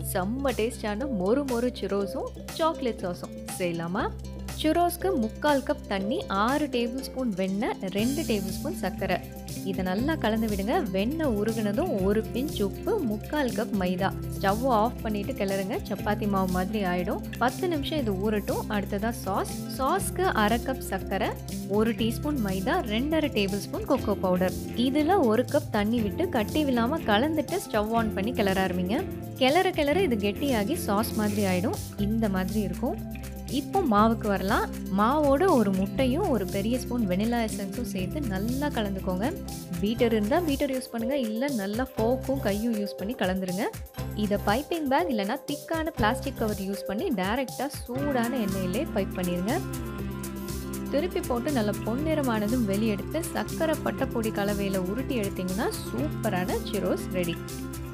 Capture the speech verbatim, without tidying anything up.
செம்ம டேஸ்டான மொறு மொறு சுரோஸும் சாக்லேட் சாஸும் செய்யலாமா? சுரோஸ்க்கு முக்கால் கப் தண்ணி, ஆறு டேபிள் ஸ்பூன் வெண்ணெய், ரெண்டு டேபிள் ஸ்பூன் சர்க்கரை. இதை நல்லா கலந்து விடுங்க. வெண்ணெய் உருகுனதும் ஒரு பிஞ்ச் உப்பு, முக்கால் கப் மைதா. ஸ்டவ் ஆஃப் பண்ணிட்டு கிளறுங்க. சப்பாத்தி மாவு மாதிரி ஆயிடும். பத்து நிமிஷம் இது ஊறட்டும். அடுத்ததா சாஸ். சாஸ்க்கு அரை கப் சர்க்கரை, ஒரு டீஸ்பூன் மைதா, ரெண்டரை டேபிள் ஸ்பூன் கொக்கோ பவுடர். இதில் ஒரு கப் தண்ணி விட்டு கட்டி விழாமல் கலந்துட்டு ஸ்டவ் ஆன் பண்ணி கிளற ஆரம்பிங்க. கிளற கிளற இது கெட்டியாகி சாஸ் மாதிரி ஆயிடும். இந்த மாதிரி இருக்கும். இப்போ மாவுக்கு வரலாம். மாவோட ஒரு முட்டையும் ஒரு பெரிய ஸ்பூன் வெனிலா எசன்ஸும் சேர்த்து நல்லா கலந்துக்கோங்க. பீட்டர் இருந்தால் பீட்டர் யூஸ் பண்ணுங்கள், இல்லை நல்லா ஃபோக்கும் கையும் யூஸ் பண்ணி கலந்துருங்க. இதை பைப்பிங் பேக் இல்லைனா திக்கான பிளாஸ்டிக் கவர் யூஸ் பண்ணி டைரெக்டாக சூடான எண்ணெயிலே பைப் பண்ணிடுங்க. திருப்பி போட்டு நல்லா பொன்னிறமானதும் வெளியெடுத்து சர்க்கரை பட்டைப்பொடி கலவையில் உருட்டி எடுத்திங்கன்னா சூப்பரான சுரோஸ் ரெடி.